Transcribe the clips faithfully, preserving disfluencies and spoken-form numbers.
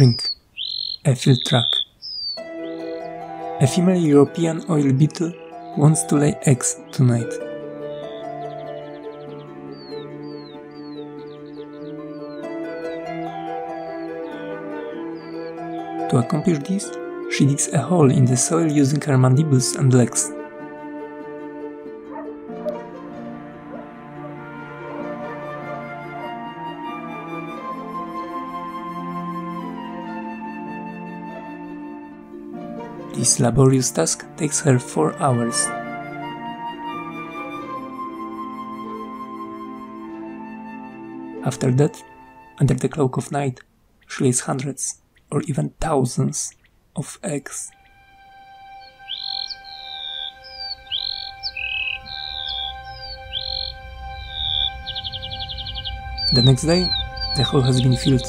Spring. A field truck. A female European oil beetle wants to lay eggs tonight. To accomplish this, she digs a hole in the soil using her mandibles and legs. This laborious task takes her four hours. After that, under the cloak of night, she lays hundreds or even thousands of eggs. The next day, the hole has been filled.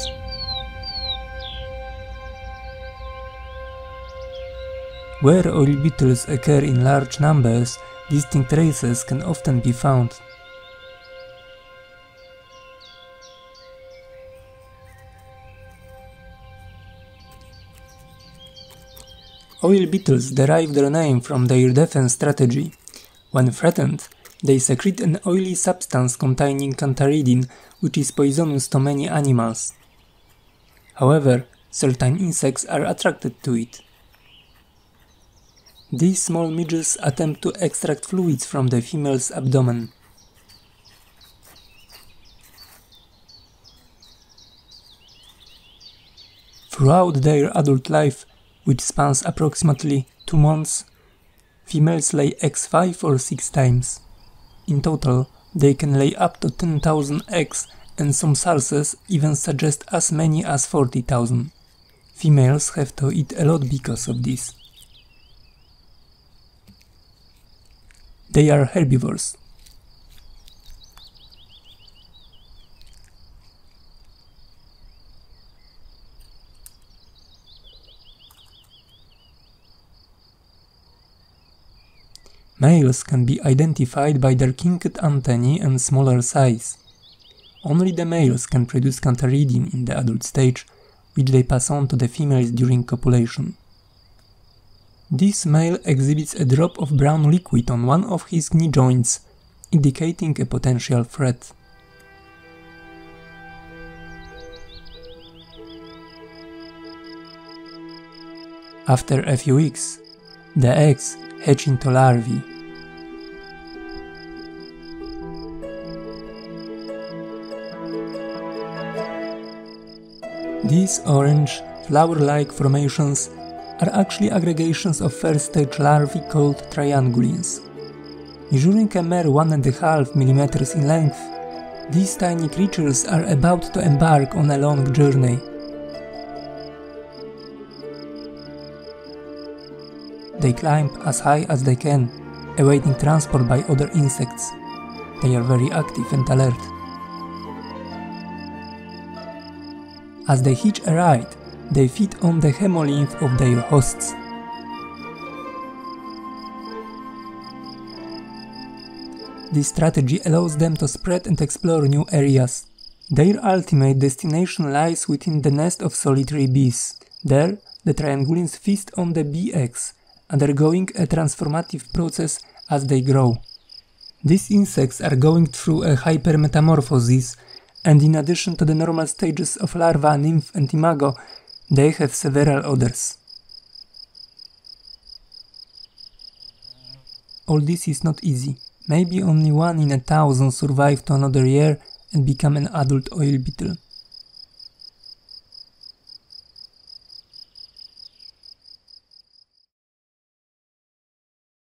Where oil beetles occur in large numbers, distinct races can often be found. Oil beetles derive their name from their defense strategy. When threatened, they secrete an oily substance containing cantaridin, which is poisonous to many animals. However, certain insects are attracted to it. These small midges attempt to extract fluids from the female's abdomen. Throughout their adult life, which spans approximately two months, females lay eggs five or six times. In total, they can lay up to ten thousand eggs, and some sources even suggest as many as forty thousand. Females have to eat a lot because of this. They are herbivores. Males can be identified by their kinked antennae and smaller size. Only the males can produce cantaridin in the adult stage, which they pass on to the females during copulation. This male exhibits a drop of brown liquid on one of his knee joints, indicating a potential threat. After a few weeks, the eggs hatch into larvae. These orange, flower-like formations are actually aggregations of first-stage larvae called Triungulins. Measuring a mere one and a half millimeters in length, these tiny creatures are about to embark on a long journey. They climb as high as they can, awaiting transport by other insects. They are very active and alert. As they hitch a ride, they feed on the hemolymph of their hosts. This strategy allows them to spread and explore new areas. Their ultimate destination lies within the nest of solitary bees. There, the Triungulins feast on the bee eggs, undergoing a transformative process as they grow. These insects are going through a hypermetamorphosis, and in addition to the normal stages of larva, nymph and imago, they have several others. All this is not easy. Maybe only one in a thousand survive to another year and become an adult oil beetle.